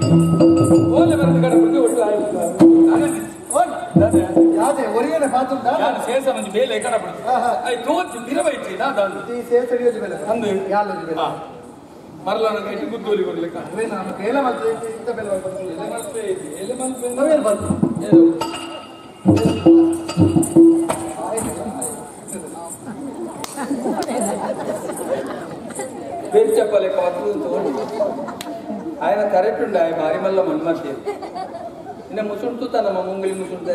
ಓಲೆ ಬರೆದು ಕಡೆ ಬಿಟ್ಟು ಒಟ್ಟು ಆಯ್ತು ಯಾವ್ದೇ ಒರಿಯನೆ ಪಾತ್ರ ಯಾರು ಸೇಸ ಮಂದಿ ಬೇಲೆ ಕಡೆ ಬಿಡ್ತು ಆಯ್ತು ತೋಚು ದಿನವೈತಿ ನಾದಂದು ಈ ಸೇಸಡಿಯೋದು ಬೇಲೆ ಅಂದು ಯಾಲೋದು ಬೇಲೆ ಮರಲನ ಕೈಟಿ ಗುದ್ದೋಲಿ ಕೊಡ್ಲಿಕ್ಕ ಅದೇ ನಾನು ಬೇಲೆ ಮತ್ತೆ ಇಂತ ಬೇಲೆ ಬರ್ತೀನಿ ಎಲೆ ಮತ್ತೆ ನಾವೇನು ಬರ್ತೀನಿ ಬೇರೆ ಚಪ್ಪಲೆ ಕಾತು ತಗೊಂಡು ఆయన కరెక్ట్ ఉండే ఆయన భారీ మల్ల మన్మతి నిన్న ముసుంటుతా నమ్మ ముంగిలి ముసుంటే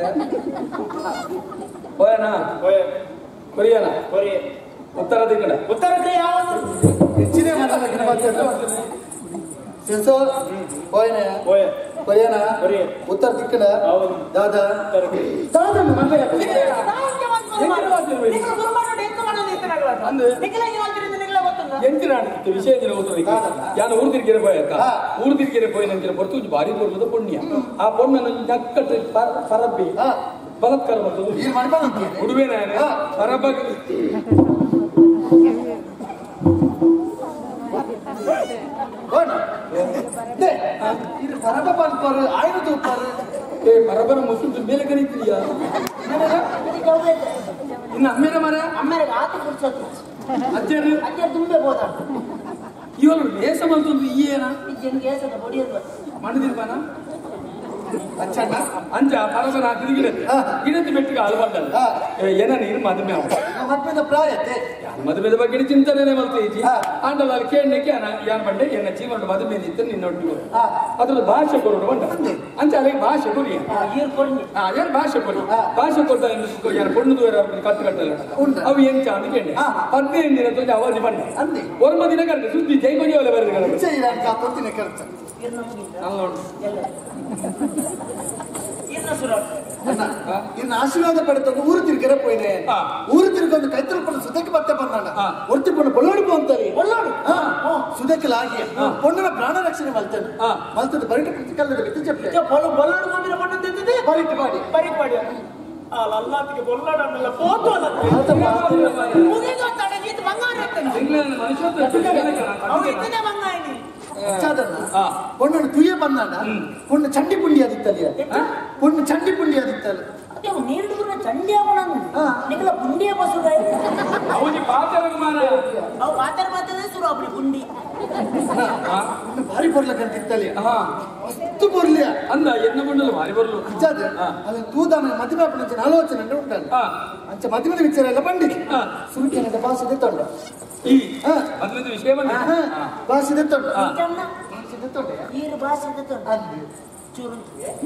పోయానా కొరియానా ఉత్తర దిక్కడ ಉತ್ತರ ಹೆಚ್ಚಿನ ಕೊರಿಯಾನ ಉತ್ತರ ದಿಕ್ಕಡ ದಾದಾ ವಿಷಯ ಯಾನು ಊರು ತಿರುಗಿರ పోయాక ఊరు తిరిగిర పోయిన ಬರ್ತು ಭಾರಿ ಬರ್ತದ ಪುಣ್ಯ ಆ ಪೊಣ್ಣನ್ನು ನಕ್ಕಟ್ಟು ಪರಬ್ಬಿ ಬಲತ್ಕಾರ ಬರ್ತದೆ ಉಡುವೆ ನಾನು ಪರಬ್ಬ ಬರಬರ ಮುಸುಂಟು ಮೇಲೆ ಕರೀತೀಯಾ ಇನ್ನು ಅಮ್ಮೇರ ಮರ ಅಮ್ಮೇರ ಆತ ಕುರ್ಸೋದು ಅಜ್ಜರು ತುಂಬೆ ಹೋದ ಇವರು ದೇಶ ಬಂತು ಏನ ಮಣ್ಣದಿರ್ಬಾನ ಅಂಚ ಪರಬರ ಗಿಡದ ಮೆಟ್ಟಿಗೆ ಅಲ್ಬಂದಲ್ಲ ಏನ ನೀರು ಮದುವೆ ಮದುವೆದ ಪ್ರಾಯತೆ ಮದುವೆದ ಬಗ್ಗೆ ಚಿಂತನೆ ಮಲ್ತೈತಿ ಆಂಡಲ ಅಲ್ಲಿ ಕೇಳಲಿಕ್ಕೆ ಯಾನ್ ಬಂಡೆ ಏನ ಜೀವನ ಮದುವೆ ಇತ್ತು ನಿನ್ನೊಟ್ಟಿಗೆ ಅದ್ರ ಭಾಷೆ ಕೊಡು ಬಂಡ ಅಂಚ ಅಲ್ಲಿಗೆ ಭಾಷೆ ಕೊಡಿ ಏನ್ ಭಾಷೆ ಕೊಡಿ ಭಾಷೆ ಕೊಟ್ಟ ಯಾರು பொண்ணு ಕಟ್ಟು ಕಟ್ಟಲ್ಲ ಅವು ಏನ್ ಚಾಂದ್ ಕೇಳಿ 15 ದಿನ ತೋಜ ಅವಧಿ ಬಂಡ ಒಂದು ದಿನ ಕರೆದು ಸುದ್ದಿ ಜೈ ಬಗೆ ಅವಲ ಬರೆದು ಇನ್ನು ಆಶೀರ್ವಾದ ಪಡೆದು ಊರು ತಿರ್ಗರೆ ಪೋಯ್ನೆ ಊರು ತಿರ್ಗೊಂಡು ಕೈತಲ್ಪಟ್ಟು ಸುದಕ್ಕೆ ಮತ್ತೆ ಬಂದಾನ ಒರ್ತಿಕೊಂಡು ಬೊಳ್ಳೋಡು ಅಂತಾರೆ ಬೊಳ್ಳೋಡು ಸುದಕ್ಕಲಾಗಿ ಪೊಣ್ಣನ ಪ್ರಾಣ ರಕ್ಷಣೆ ಮಲ್ತಾನೆ ಮಲ್ತದ ಬರಿಟ ಪ್ರತಿಕಲ್ಲದ ಬಿತ್ತು ಚೆಪ್ಪೆ ಬೊಳ್ಳೋಡು ಕೊಂಡಿರ ಪೊಣ್ಣ ತಿಂತದೆ ಬರಿಟ್ ಮಾಡಿ ಬರಿಟ್ ಮಾಡಿ ಅಲ್ಲಾತಿಗೆ ಬೊಳ್ಳೋಡನ್ನೆಲ್ಲ ಫೋಟೋ பொண்ணு துய பண்ணாடா பொண்ணு சண்டி புண்டி அதித்தல்லையா பொண்ணு சண்டி புண்டி அதித்தல் ನೀರು ಚಂಡಿಯ ನಿಖಲ ಪುಂಡಿಯ ಬಸುದಾಯ ಅವನಿ ಪಾತರಕ ಮಾರ ಅವು ಪಾತರ ಮಾತದೆ ಸುರು ಅಪ್ಪ ಪುಂಡಿ ಭಾರಿ ಬರ್ಲಕಂತ ಇತ್ತಲ್ಲಿ ಅಷ್ಟು ಬರ್ಲಿಯ ಅಂದ ಎನ್ನ ಬಂಡಲು ಭಾರಿ ಬರ್ಲು ಅಜ್ಜಾದ ಅಲ್ಲಿ ತೂದಾನ ಮದುವೆ ಅಪ್ಪನ ಆಲೋಚನೆ ಉಂಟಲ್ಲ ಅಂಚ ಮದುವೆ ವಿಚಾರ ಎಲ್ಲ ಬಂಡಿ ಸುರುಕಿನ ಭಾಷೆ ತೊಂಡ ಈ ಮದುವೆ ವಿಷಯ ಬಂದ ಭಾಷೆ ತೊಂಡ ಈರು ಭಾಷೆ ತೊಂಡ ಚೂರು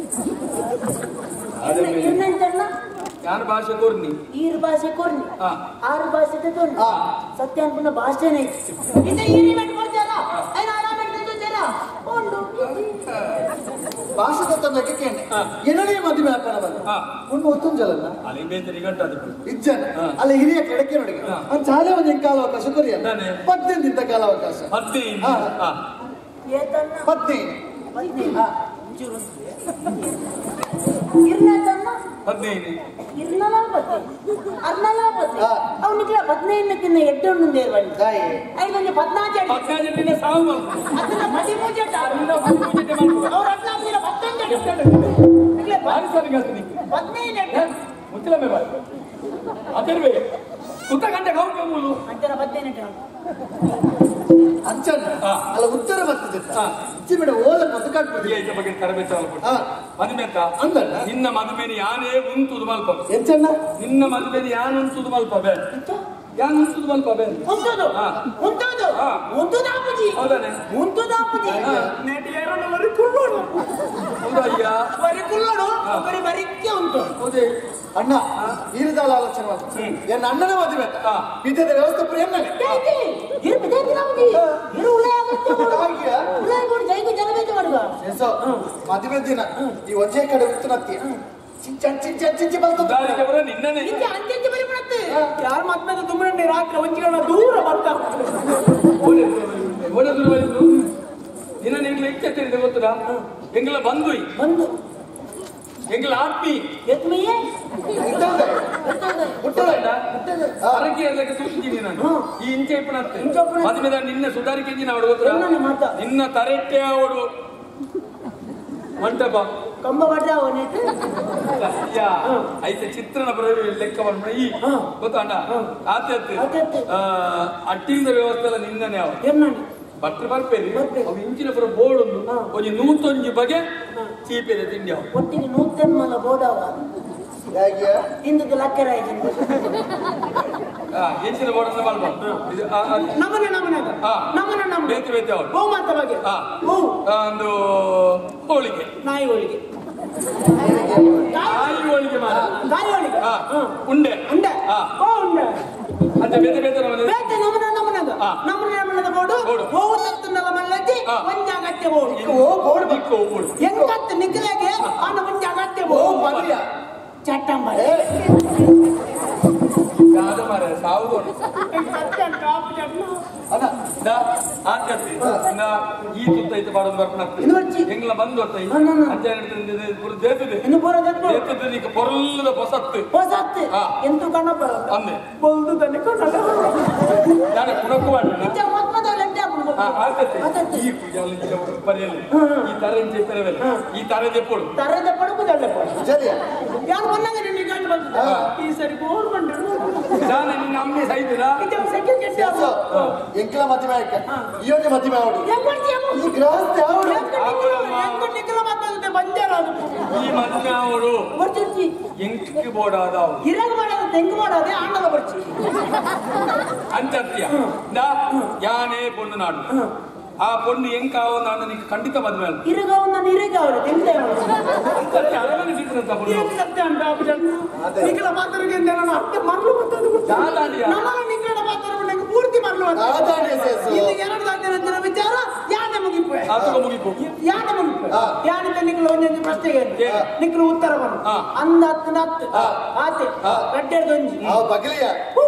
ಯಾರು ಭಾಷೆ ಕೋರ್ನಿ ಈರು ಭಾಷೆ ಕೋರ್ನಿ ಆರು ಭಾಷೆ ತೊಂಡ ಸತ್ಯ ಅನ್ಕೊಂಡ ಭಾಷೆನೇ ಇಂದ ಈರಿ ಮೆಟ್ ಕೊಡ್ತಾರ ಐನ ಆರಾಮ ಮೆಟ್ ಉಂಡು ಭಾಷೆ ತೊಂದಕ್ಕೆ ಕೇನೆ ಏನನೇ ಮದುವೆ ಅಪ್ಪನ ಬಂದ ಒಂದು ಒತ್ತುಂಜಲನ್ನ ಅಲ್ಲಿ ಬೇಂತರಿ ಗಂಟ ಅದು ಇಜ್ಜನ ಅಲ್ಲಿ ಹಿರಿಯ ಕೆಳಕ್ಕೆ ನೋಡಿ ಒಂದು ಚಾಲೆ ಒಂದು ಕಾಲಾವಕಾಶ ಕೊರಿಯಲ್ಲ 15 ದಿನದ ಕಾಲಾವಕಾಶ 15 ಅವನಿಗೆ 15 ಎಡ್ಡು ಐದೊಂದು 14 ಸಾವು ಮುಚ್ಚಲಮೆ ಬಾರಿ ಅದರ್ವೇ ಉತ್ತರ ಗಂಟೆ ಗೌರವ ಮೂಲು ಅಂತರ 15 ಅಂಚನ ಅಲ್ಲ ಉತ್ತರ ಬರ್ತದೆ ಬಿಡ ಓದ ಮತ್ತು ಕಟ್ಬಿಡಿ ಈ ಬಗ್ಗೆ ತರಬೇತಿ ಮದುವೆ ಅಂತ ಅಂದಲ್ಲ ನಿನ್ನ ಮದುವೆನಿ ಯಾನೇ ಉಂಟುದು ಮಲ್ಪ ಹೆಚ್ಚನ್ನ ನಿನ್ನ ಮದುವೆನಿ ಯಾನು ಉಂಟುದು ಮಲ್ಪ ಬೇ ಯಾನು ಉಂಟುದು ಮಲ್ಪ ಬೇ ಹೌದಾನೆ ನೆಟಿ ಯಾರು ಬರಿ ಕುಳ್ಳೋಡು ಹೌದಯ್ಯ ಬರಿ ಕುಳ್ಳೋಡು ಬರಿ ಬರಿಕ್ಕೆ ಉಂಟು ಹೌದೇ ಅಣ್ಣ ಈರದಾಲ ಆಲೋಚನೆ ಮಾಡ್ತಾರೆ ನನ್ನ ಅಣ್ಣನ ಮದುವೆ ವಿದ್ಯದ ವ್ಯವಸ್ಥೆ ಪ್ರೇಮ ಮದುವೆ ದಿನ ಈ ಒಂದೇ ಕಡೆ ಉತ್ತನತ್ತಿ ಚಿಂಚಿ ಬರ್ತದೆ ನಿನ್ನೆ ಯಾರು ಮತ್ತೊಂದು ತುಂಬೆ ರಾತ್ರಿ ಒಂಜಿಗಳ ದೂರ ಬರ್ತಾರೆ ದಿನ ನಿಂಗೆ ಹೆಚ್ಚೆತ್ತಿರಿದೆ ಗೊತ್ತದ ಎಂಗೆಲ್ಲ ಬಂದು ಎಂಗೆಲ್ಲ ಆತ್ಮಿ ಎತ್ಮೆಯೇ ಅರಕೆ ಇರ್ಲಿಕ್ಕೆ ತೋರಿಸಿದ್ದೀನಿ ನಾನು ಈ ಇಂಚೆ ಇಪ್ಪಣತ್ತೆ ಮದುವೆ ನಿನ್ನ ಸುಧಾರಿಕೆ ದಿನ ಅವಳು ಗೊತ್ತಾ ನಿನ್ನ ತರೆಟ್ಟೆ ಅವಳು ಮಂಟಪ ಕಂಬ ಬಡ್ದಾವ ನೆಟ್ಟು అయితే చిత్రణ లెక్క ఈ ಗೊತ್ತಾಂಡ ಆತೆ ಅಟ್ಟಿಂದ ವ್ಯವಸ್ಥೆ ನಿಂದನೆ ಅವ ಏನ್ಮಾಡಿ ಬಟ್ರ ಬರ್ಪೇರಿ ಅವು ಇಂಚಿನ ಪುರ ಬೋರ್ಡ್ ಒಂದು ಒಂದು 101 ಬಗೆ ಚೀಪೇದೆ ತಿಂಡಿ ಅವ ಒಟ್ಟಿಗೆ 101 ಬೋರ್ಡ್ ಅವ ಇಂದಕ್ಕೆ ಲಕ್ಕರ ಎಂಚಿನ ಬೋರ್ಡ್ ಅಂತ ಬಲ್ಬ ನಮ್ಮನೆ ಬೇತೆ ಬೇತೆ ಅವಳು ಹೂ ಮಾತ ಬಗ್ಗೆ ಒಂದು ಹೋಳಿಗೆ ನಾಯಿ ಹೋಳಿಗೆ ನಾಯಿ ಹೋಳಿಗೆ ಮಾಡ ಗಾಳಿ ಹೋಳಿಗೆ ಉಂಡೆ ಉಂಡೆ ಉಂಡೆ ಅಂತ ಬೇತೆ ಬೇತೆ ಬೇತೆ ನಮ್ಮನದ ಬೋರ್ಡು ಹೋವು ತತ್ತುಂಡಲ ಮಲ್ಲಜ್ಜಿ ಒಂಜಾಗತ್ತೆ ಬೋರ್ಡು ಎಂಗತ್ತು ನಿಖಿಲೆಗೆ ಅನ್ನ ಒಂಜಾಗತ್ತೆ ಬೋರ್ಡು ಚಟ್ಟಂಬರೆ ಯಾವ್ದು ಮಾರ ಸಾವುದು ಈ ತುತ್ತ ಐತೆ ಬಾಡೋದು ಬರ್ಪಣಾಗ್ತದೆ ಹೆಂಗ್ಲ ಬಂದು ಹೊತ್ತೈ ಅಂಚೆ ಪೊರ್ಲದ ಪೊಸತ್ತು ಎಂತೂ ಕಣ್ಣಪ್ಪ ಅಂದೆ ಬೊಲ್ದು ತನಕ ನಾನು ಕುಣಕ್ಕು ಮಾಡಿ ಈ ಪರಿಯಲ್ಲಿ ಈ ತರ ಪೆರವೆಲ್ಲ ಈ ತರ ದೆಪ್ಪಳು ಯಾರು ಬಂದಾಗ ನಿನ್ನ ಗಂಟು ಬಂದ ಈ ಸರಿ ಬೋರ್ ಬಂದ್ರು ನಾನು ನಿನ್ನ ಅಮ್ಮೆ ಸಾಯ್ತೀರಾ ಎಂಕಲ ಮಧ್ಯಮ ಇಯೋಗೆ ಮಧ್ಯಮ ಅವಳು ಈ ಗೃಹಸ್ಥೆ ಅವಳು ನಿಖಲ ಮಾತಾಡುತ್ತೆ ಬಂಜಾರ ಈ ಮಧ್ಯಮ ಅವಳು ಬರ್ತಿರ್ತಿ ಎಂಕಕ್ಕೆ ಬೋಡಾದ ಅವಳು ಇರಾಗ ಮಾಡೋದು ತೆಂಗು ಮಾಡೋದೇ ಆಂಡಲ ಬರ್ಚಿ ಅಂತ್ಯ ಯಾನೇ ಪೊಣ್ಣು ನಾಡು ಆ ಪೊಣ್ಣು ಎಂಕಾವ ನಾನು ನಿಂಗೆ ಖಂಡಿತ ಮದುವೆ ಅಲ್ಲ ಇರುಗಾವ ನಾನು ಇರುಗಾವ್ರೆ ತೆಂಗೇ ಅರಮನೆ ಸಿಕ್ಕಂತ ಸತ್ಯ ಅಂತ ನಿಖಲ ಮಾತಾಡಿಗೆ ನಾನು ಅಷ್ಟೇ ಮರಳು ನಮ್ಮ ನಿಖಲ ಮಾತಾಡ ಪೂರ್ತಿ ಮರಳು ಇಲ್ಲಿ ಎರಡು ದಾಂತಿನ ವಿಚಾರ ಯಾನೆ ಮುಗಿಪು ಯಾನೆ ಮುಗಿಪು ಯಾನಿಂದ ನಿಖಲ ಒಂದೊಂದು ಪ್ರಶ್ನೆಗೆ ನಿಖಲು ಉತ್ತರ ಬಂದು ಅಂದ ಹತ್ತು ಆತೆ ಗಡ್ಡೆದೊಂಜಿ ಬಗಲಿಯ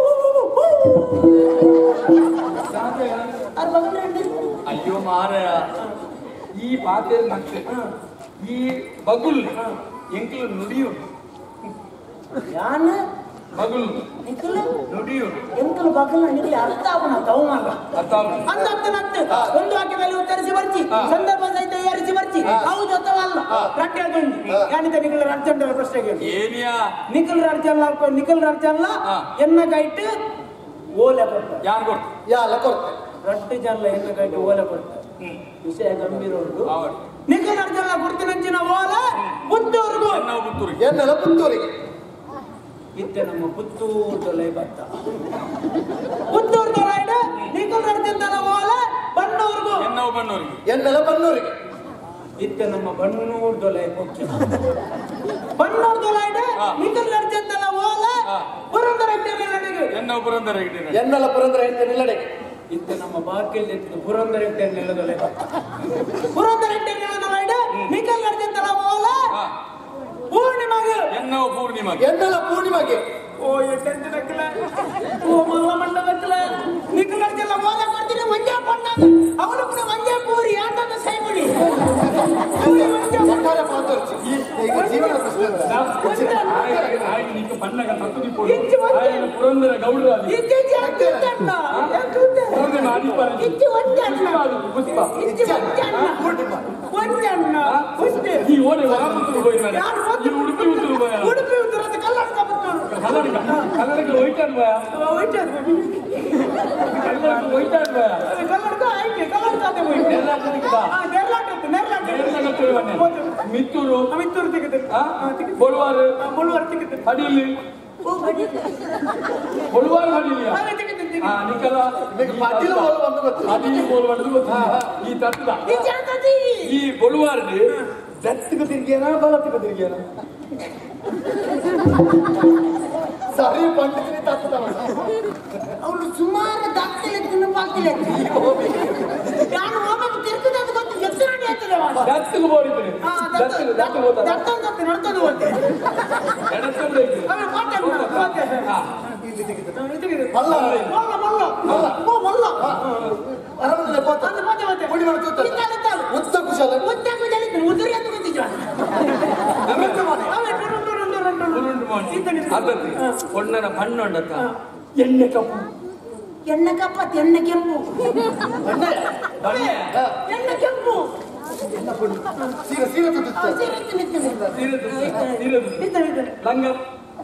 ಅಯ್ಯೋ ಮಾರಾಯ ಈ ಪಾತೆ ಈ ಬಗುಲ್ ಎಂಕಲು ನುಡಿಯು ಯಾನ ಬಗುಲ್ ನಿಖಲು ನುಡಿಯು ಎಂಕಲು ಬಗಲ್ ನಿಖಲು ಅರ್ಥ ಆಗೋಣ ತವಮಾನ ಅಂದ ಒಂದು ವಾಕ್ಯದಲ್ಲಿ ಉತ್ತರಿಸಿ ಬರ್ಚಿ ಸಂದರ್ಭ ಸಹಿತ ಏರಿಸಿ ಬರ್ಚಿ ಹೌದು ಅಥವಾ ಅಲ್ಲ ಗಡ್ಡೆದೊಂಜಿ ಯಾನಿಂದ ನಿಖಲ ಅರ್ಜೆಂಟರ ಪ್ರಶ್ನೆಗೆ ಏನಿಯಾ ನಿಖಲ್ ಅರ್ಜಲ್ಲ ಎನ್ನ ಗೈಟ್ ಓಲೆ ಕೊಡ್ತಾರೆ ಯಾರು ಕೊಡ್ತಾರೆ ಯಾಲ ಕೊಡ್ತಾರೆ ರಟ್ಟು ಜನ ಎನ್ನ ಗೈಟ್ ಓಲೆ ಕೊಡ್ತಾರೆ ವಿಷಯ ಗಂಭೀರ ಉಂಟು ನಿಖಲ್ ಅರ್ಜಲ್ಲ ಕೊಡ್ತೀನಂಚಿನ ಓಲೆ ಪುತ್ತೂರಿಗೂ ಎನ್ನೆಲ್ಲ ಪುತ್ತೂರಿಗೆ ಇತ್ತೆ ನಮ್ಮ ಪುತ್ತೂರು ತೊಲೆ ಭತ್ತ ಪುತ್ತೂರು ತೊಲೆ ನಿಖಲ್ ಅರ್ಜಂತನ ಓಲೆ ಬಣ್ಣೂರಿಗೂ ಎನ್ನೆಲ್ಲ ಬಣ್ಣೂರಿಗೆ ಇತ್ತೆ ನಮ್ಮ ಬಣ್ಣೂರು ತೊಲೆ ಮುಖ್ಯ ಬಣ್ಣೂರು ತೊಲೆ ನಿಖಲ್ ಅರ್ಜಂತನ ಓಲೆ ಪುರಂದರ ಎನ್ನೆಲ್ಲ ಪುರಂದರ ಹೆಂಡ ನಿಲ್ಲಡೆಗೆ ಇತ್ತೆ ನಮ್ಮ ಬಾಕಿಲ್ ಪುರಂದರ ನೆಲದೊಲೆ ಪುರಂದರ ನೆಲದೊಲೆ ನಿಖಲ್ ಅರ್ಜಂತನ ಓಲೆ ಪೂರ್ಣಿಮಗೆ ಎನ್ನೆಲ್ಲ ಪೂರ್ಣಿಮಗೆ ಓ ಎಟ್ಟೆಂಟು ನಕ್ಕಲ ಓ ಮಲ್ಲ ಮಂಡ ನಕ್ಕಲ ನಿಖಲ್ ಅರ್ಜಲ್ಲ ಓಲೆ ಕೊಡ್ತೀನಿ ಮಂಜಾ ಪಣ್ಣ ಅವನು ಕೂಡ ಮಂಜಾ ಪೂರಿ ಆಟದ ಸೈಮಣಿ ಜೀವನ ಪುರಂದರ ಗೌಡ ಉಡುಪಿ ಉತ್ತರ ಕಲ್ಲಡಿಗೆ ಹೋಯ್ತಾನ ಮಿತ್ತೂರು ಬೊಳುವಾರು ಅಡಿಯಲ್ಲಿ ಬೊಳುವಾರು ಅಡಿಯಲ್ಲಿ ನಿಖಲ ಅಡಿ ಈ ತತ್ತ ಈ ಬೊಳುವಾರು ದತ್ತಿಗೆ ತಿರುಗಿಯನ ಬಲತ್ತಿಗೆ ತಿರುಗಿಯನ ಸರಿ ಪಂಡಿತನಿ ತತ್ತ ಅವನು ಸುಮಾರು ದಾಖಲೆ ಬಾಕಿಲೆ ನಾನು ಹೋಗಕ್ಕೆ ತಿರುಗಿದ ಗೊತ್ತು ಎತ್ತರಾಡಿ ಆಗ್ತದೆ ದತ್ತಿಗೆ ಬೋರಿದ್ರೆ ನಡ್ತದೆ ಹೋಗ್ತೆ ಉತ್ತ ಕುಶಲ பொண்ணன பண்ணொண்டத்த எண்ணெய் கப்பு ಎಣ್ಣೆ ಕಪ್ಪತ್ ಎಣ್ಣೆ ಕೆಂಪು ಎಣ್ಣೆ ಕೆಂಪು ಲಂಗ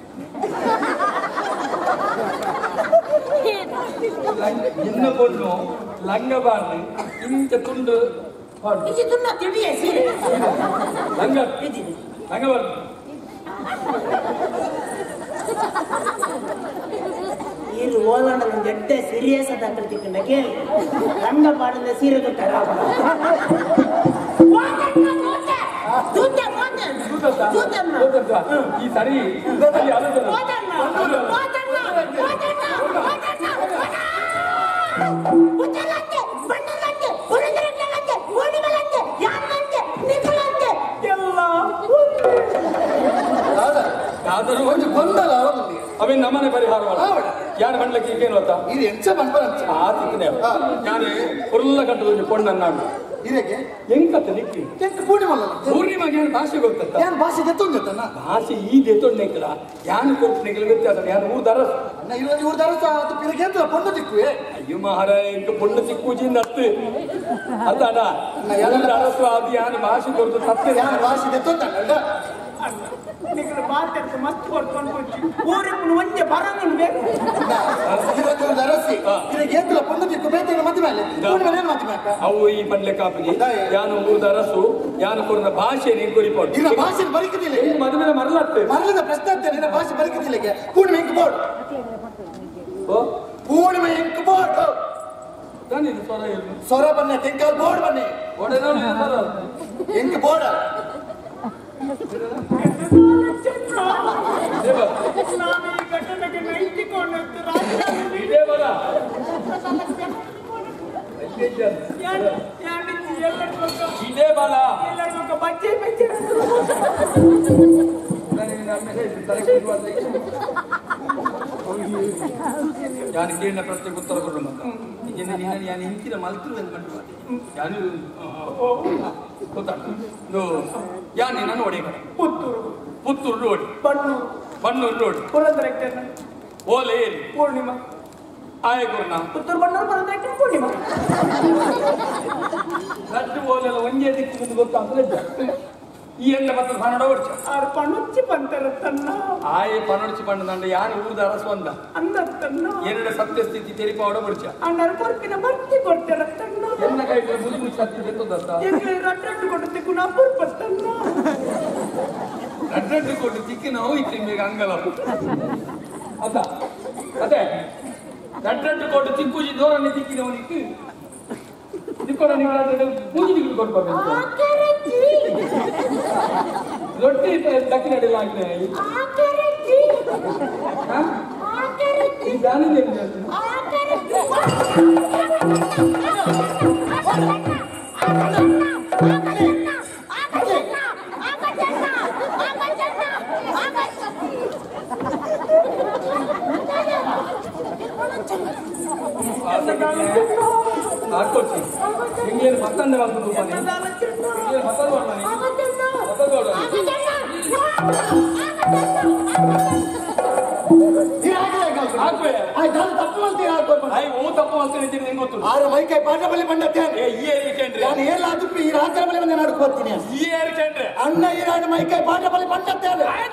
ಇನ್ನ பொண்ணு ಲಂಗ ಬಾರ್ದು ಇಂಚ ತುಂಡು ಲಂಗ ಲಂಗ ಬಾರ್ದು ಇದು ಓಲಾಂಡ ಒಂದು ಎಡ್ಡೆ ಸೀರಿಯಸ್ ಅಂತ ಕಳ್ತಿಕೊಂಡಕ್ಕೆ ರಂಗ ಪಾಡದ ಸೀರೆ ಕೊಟ್ಟಾರ ಈ ಸರಿ ಆದರೂ ಒಂದು ಗೊಂದಲ ಅವೇನು ನಮ್ಮನೆ ಪರಿಹಾರವಲ್ಲ ಯಾರು ಮಾಡ್ಲಿಕ್ಕೆ ಈಗೇನು ಗೊತ್ತಾ ಇದು ಎಂಚ ಬಂದ್ಬರಂಚ ಆತಿಕ್ನೆ ಯಾನೇ ಪುರ್ಲ ಕಟ್ಟದ ಕೊಂಡನ್ನಾಡು ಇದಕ್ಕೆ ಎಂಕತ್ತ ನಿಕ್ಕಿ ಎಂಕ ಪೂರ್ಣಿಮಲ್ಲ ಪೂರ್ಣಿಮಾಗೆ ಏನು ಭಾಷೆ ಗೊತ್ತತ್ತ ಯಾರು ಭಾಷೆ ಗೊತ್ತೊಂದತ್ತನ್ನ ಭಾಷೆ ಈ ದೆತ್ತೊಂಡೆಕ್ಕಲ ಯಾನು ಕೊಟ್ಟಿನೆಗಳ ವ್ಯತ್ಯಾಸ ಯಾರು ಊರು ದರಸ್ ಇವ್ರ ದರಸ ಅದು ಪಿರಗೆ ಅಂತ ಪೊಂಡ ತಿಕ್ಕುವೆ ಅಯ್ಯೋ ಮಹಾರಾಯ ಇಂಕ ಪೊಂಡ ತಿಕ್ಕೂಜಿಂದ ಅತ್ತು ಅಲ್ಲಣ್ಣ ಎಲ್ಲ ದರಸ್ ಅದು ಯಾನು ಭಾಷೆ ಕೊಡ್ತು ತಪ್ಪೆ ಯಾರು ಭಾಷೆ ಗೊತ್ತೊಂದಲ್ಲ ಮಾತಾಡ್ತು ಮಸ್ತ್ ಕೊಡ್ಕೊಂಡು ಊರಿಗೆ ಒಂದೇ ಬರಂಗನ್ ಬೇಕು ದರಸಿ ಇದಕ್ಕೆ ಎಂತಲ ಪೊಂಡ ತಿಕ್ಕು ಬೇತೇನೆ ಮಧ್ಯ ಮೇಲೆ ಏನು ಮಧ್ಯ ಮೇಲೆ ಅವು ಈ ಪಂಡ್ಲೆ ಕಾಪಿಗೆ ಯಾನು ಊರು ದರಸು ಯಾನು ಕೊಡ್ದ ಭಾಷೆ ನೀನು ಕೊರಿಪೋಡು ನಿನ್ನ ಭಾಷೆ ಬರಿಕದಿಲ್ಲ ಮದುವೆ ಮರಲತ್ತೆ ಮರಲದ ಪ್ರಶ್ನೆ ಅಂತ ನಿನ್ನ ಭಾಷೆ ಬರಿಕದಿಲ್ಲ ಪೂರ್ಣಿಮೆ ಎಂಕ ಬೋರ್ಡ್ ಪೂರ್ಣಿಮೆ ಎಂಕ ಬೋರ್ಡ್ ಸ್ವರ ಬನ್ನಿ ತೆಂಕಾಲ್ ಬೋರ್ಡ್ ಬನ್ನಿ ಎಂಕ ಬೋರ್ಡ್ ಇದೇ ಬಾಲ ಬಚ್ಚೆ ಬಚ್ಚೆ ഞാൻ കേണ്ട പ്രത്യേക ഉത്തര കൊള്ളുന്നുണ്ട് ഞാൻ എനിക്കിനെ മലത്തിരുവെന്ന് കണ്ടു ഞാൻ ഞാൻ ನಾನು ಓಡಿಕಡೆ ಪುತ್ತೂರು ರೋಡ್ ಬಣ್ಣೂರು ರೋಡ್ ಓಲೆ ಪೂರ್ಣಿಮಾ ಆಯಗುರ್ನ ಪುತ್ತೂರು ಬಣ್ಣೂರು ಬರೋದಕ್ಕೆ ಪೂರ್ಣಿಮಾ ಲಡ್ಡು ಓಲೆಲ್ಲ ಒಂದೇ ದಿಕ್ಕು ಮುಂದೆ ಗೊತ್ತಾಗ್ತದೆ ಈ ಎಂಡ ಮತ್ತೆ ಪನ್ನಡ ಓಡ್ಚ ಆರು ಪಣುಚ್ಚಿ ಬಂತಾರ ತನ್ನ ಆಯೆ ಪನ್ನೊಡ್ಚಿ ಪಣ್ಣದಂಡ ಯಾರು ಊರ್ದ ಅರಸ್ವಂದ ಅಂದ ತನ್ನ ಎರಡು ಸತ್ಯಸ್ಥಿತಿ ತೆರಿಪಾವಡ ಬಿಡ್ಚ ಅಣ್ಣರ ಕೊರ್ಕಿನ ಬರ್ತಿ ಕೊಡ್ತಾರ ತನ್ನ ಎನ್ನ ಕೈಗೆ ಮುದಿ ಮುಚ್ಚಿ ಹತ್ತಿ ತೆತ್ತದತ್ತ ರಡ್ಡು ಕೊಡುತ್ತೆ ಕುಣಾಪುರ್ ಬರ್ತನ್ನ ರಡ್ಡು ಕೊಟ್ಟು ತಿಕ್ಕಿ ನಾವು ಇತ್ತಿಂಬೀಗ ಅಂಗಲ ಅದ ಅದೇ ರಡ್ಡು ಕೊಟ್ಟು ತಿಕ್ಕುಜಿ ದೂರನೇ ತಿಕ್ಕಿನವನಿಕ್ಕೆ ತಿಕ್ಕೋಣ ಪೂಜೆ ನಿಮಗೆ ಕೊಡ್ಬಾರ್ದು ರೊಟ್ಟಿ ದಕ್ಕಿನಡೆಲ್ಲ ಆಗಿದೆ ಹಾಕೊಡ್ತೀನಿ ಹಿಂಗೇನು ಮತ್ತಂಡೆ ಬಂದು ತಪ್ಪು ಅಂತ ಗೊತ್ತು ಆರು ಮೈಕೈ ಪಾಠ ಬಳಿ ಬಂದತ್ತೆ ನಾನು ಏನಾದ್ರು ಈ ರಾತ್ರಿ ಬಳಿ ಬಂದು ನಡ್ಕೊತೀನಿ ಈ ಏರಿಕೇಂದ್ರೆ ಅಣ್ಣ ಈ ರಾಡು ಮೈಕೈ ಪಾಠ ಬಳಿ ಬಂದತ್ತೆ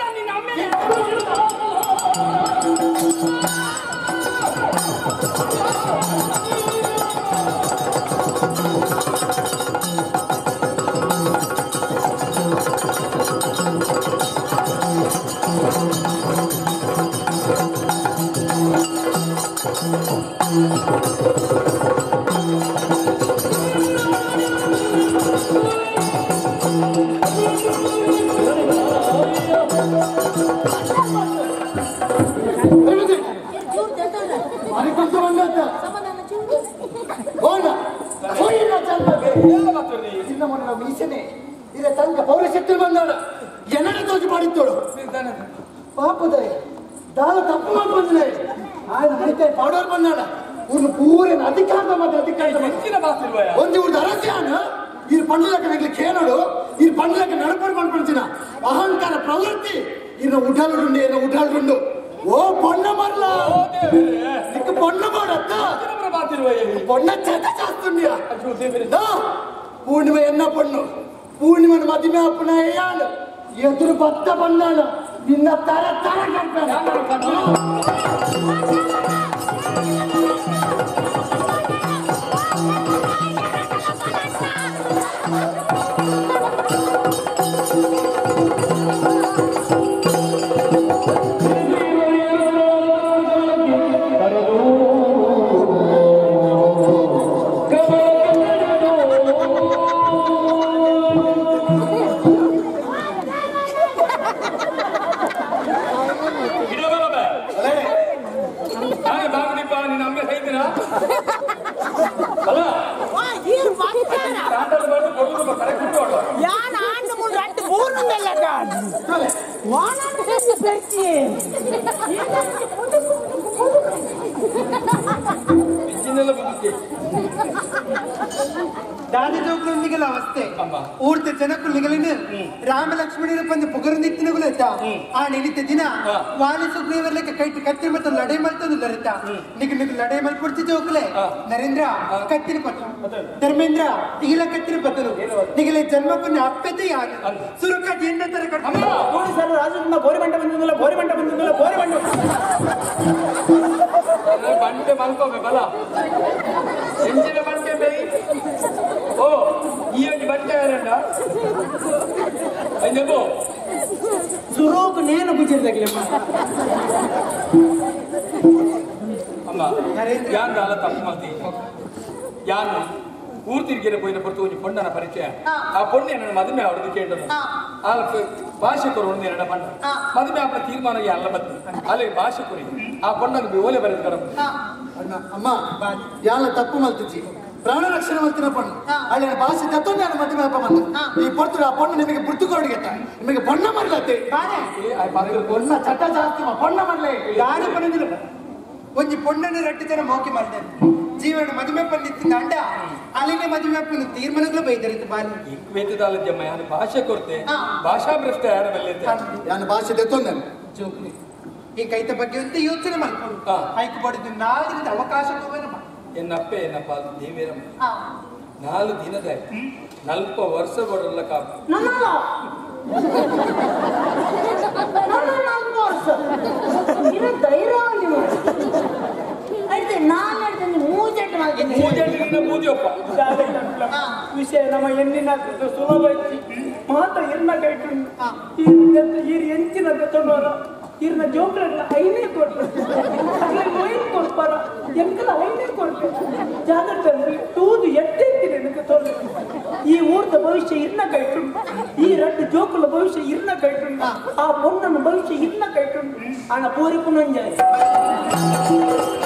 ಮೀಸನೆ ಇದ ತನಕ ಪೌರಶಕ್ತಿ ಬಂದಾಳ ಜನರ ತೋಜು ಮಾಡಿದ್ದೋಳು ಪಾಪದಯ ದಾಳ ತಪ್ಪು ಮಾಡಿ ಬಂದಿದೆ ಆಯ್ನ ಮೈಕೈ ಪೌಡರ್ ಬಂದಾಳ ಇವ್ರನ್ನ ಪೂರೇನ ಅಧಿಕಾರ ಮತ್ತೆ ಅಧಿಕಾರ ಒಂದು ಇವ್ರದ್ದು ಅರಸ್ಯಾನ ಈ ಪಂಡಲಕ್ಕೆ ನಗ್ಲಿಕ್ಕೆ ಏನೋಡು ಈ ಪಂಡಲಕ್ಕೆ ನಡಪಡು ಮಾಡ್ಕೊಳ್ತೀನ ಅಹಂಕಾರ ಪ್ರವೃತ್ತಿ ಇನ್ನು ಉಡಾಳುಂಡು ಓ ಪೊಣ್ಣ ಮರ್ಲ ನಿಕ್ಕ ಪೊಣ್ಣ ಮಾಡತ್ತ ಪೊಣ್ಣ ಚೆತ್ತ చేస్తుందియా పూర్ణిమ ఎన్న పొన్ను పూర్ణిమను మధ్యమే అప్పున వేయాలి ఎదురు కొత్త పన్నాను నిన్న తర తర కట్టాను ದಾದಿಜೋಕ್ಲು ನಿಗಲ ಅವಸ್ಥೆ ಊರ್ತ ಜನಕ್ಕೂ ನಿಗಲಿನ ರಾಮಲಕ್ಷ್ಮಣರ ಪಂದು ಪುಗರು ನಿತ್ತಿನಗುಲ ಆ ನಿಲಿತ ದಿನ ವಾಲಿ ಸುಗ್ರೀವರ್ಲಕ್ಕೆ ಕೈಟ್ ಕತ್ತಿ ಮತ್ತು ಲಡೆ ಮಲ್ತದು ಲರಿತ ನಿಗ ಲಡೆ ಮಲ್ಪುಡ್ತಿ ಜೋಕ್ಲೆ ನರೇಂದ್ರ ಕತ್ತಿನ ಪತ್ರ ಧರ್ಮೇಂದ್ರ ಈಲ ಕತ್ತಿನ ಪತ್ತರು ನಿಗಲೆ ಜನ್ಮಕ್ಕೂ ಅಪ್ಪತೆ ಯಾರು ಸುರುಕಟ್ ಎನ್ನ ತರ ಕಟ್ಟ ಪೊಲೀಸರು ರಾಜಕುಮಾರ ಬೋರಿಬಂಟ ಬಂದಿಲ್ಲ ಬೋರಿಬಂಟ ಬಂದಿಲ್ಲ ಬೋರಿಬಂಟ ಬಂಡೆ ಮಲ್ಕೋಬೆ ಬಲ ಎಂಜಿನ ಬಂಡೆ ಬೈ ಓ ಈ ಒಂದು ಬಂಡೆ ಯಾರಣ್ಣ ಅಯ್ಯೋ ಸುರೋಗ್ ನೇನು ಗುಜಿರ್ದಾಗ್ಲಿ ಅಮ್ಮ ಯಾನ್ ಅಲ್ಲ ತಪ್ಪು ಮಾಡ್ತಿ ಯಾನ್ ಊರ್ ತಿರ್ಗಿರ ಪೋಯಿನ ಬರ್ತು ಒಂದು ಪೊಣ್ಣನ ಪರಿಚಯ ಆ ಪೊಣ್ಣೆ ನನ್ನ ಮದುವೆ ಅವರದು ಕೇಳಿದ್ರು ಆ ಭಾಷೆಕರು ಒಂದು ಎರಡು ಪಣ್ಣ ಮದುವೆ ಅವರ ತೀರ್ಮಾನ ಅಲ್ಲ ಬತ್ತು ಅಲ್ಲಿ ಭಾಷೆಕರಿ ಆ ಪೊಣ್ಣಗೆ ಓಲೆ ಬರೆದ ಅಮ್ಮ ಯಾಲ ತಪ್ಪು ಮಲ್ತಿಜಿ ಪ್ರಾಣ ರಕ್ಷಣೆ ಮಲ್ತಿನ ಪಣ್ಣು ಅಲ್ಲಿ ಭಾಷೆ ತತ್ವ ನಾನು ಮದುವೆ ಹಬ್ಬ ಬಂದ ಈ ಪೊರ್ತರು ಆ ಪೊಣ್ಣು ನಿಮಗೆ ಬುರ್ತುಕೊಡಿಗೆತ್ತ ನಿಮಗೆ ಬಣ್ಣ ಮಾಡ್ಲತ್ತೆ ಪೊಣ್ಣ ಚಟ ಜಾಸ್ತಿ ಬಣ್ಣ ಮಾಡ್ಲೆ ಯಾರು ಬಂದಿಲ್ಲ ಒಂಜಿ ಪೊಣ್ಣನ ರಟ್ಟು ಜನ ಮೋಕೆ ಮಾಡ್ತಾರೆ ಜೀವನ ಮದುವೆ ಪಂಡಿತ್ತಿನ ಅಂಡ ಅಲ್ಲಿನ ಮದುವೆ ಪನ್ನು ತೀರ್ಮಾನಗಳು ಬೈದರಿತು ಬಾಲಿ ವೇತದಾಲ ಜಮ್ಮ ಯಾರು ಭಾಷೆ ಕೊರತೆ ಭಾಷಾ ಭ್ರಷ್ಟ ಯಾರ ಮೇಲೆ ನಾನು ಭಾಷೆ ತೆತ್ತೊಂದ ಜೋಕ್ಲಿ ಈ ಕೈತ ಬಗ್ಗೆ ಅಂತ ಯೋಚನೆ ಮಾಡ್ಕೊಂಡು ಆಯ್ಕೆ ಪಡೆದು ನಾಲ್ಕು ಅವಕಾಶ ಎನ್ನಪ್ಪೆ ಎನ್ನಪ್ಪ ದೇವೇರಮ್ಮ 4 ದಿನದ 40 ವರ್ಷ ಬರಲ್ಲ ಕಾಪ ವಿಷಯ ನಮ್ಮ ಹೆಣ್ಣಿನ ಸುಲಭ ಐತಿ ಮಾತ್ರ ಎನ್ನ ಕೈಟು ಈ ಎಂಚಿನ ತೊಂಡೋರ ಇರ್ನ ಜೋಕ್ರಲ್ಲ ಐನೇ ಕೊಟ್ಟು ಒಯ್ನ್ ಕೊಡ್ಪಾರ ಎಂಕಲ ಐನೇ ಕೊಟ್ಟು ಜಾಗದಲ್ಲಿ ತೂದು ಎಟ್ಟೆಂತಿದೆ ನನಗೆ ತೊಂದರೆ ಈ ಊರ್ದ ಭವಿಷ್ಯ ಇರ್ನ ಕೈಟು ಈ ರಟ್ಟು ಜೋಕುಲ ಭವಿಷ್ಯ ಇರ್ನ ಕೈಟು ಆ ಪೊಣ್ಣನ ಭವಿಷ್ಯ ಇರ್ನ ಕೈಟು ಅಣ್ಣ ಪೂರಿ ಪುನಂಜಾಯ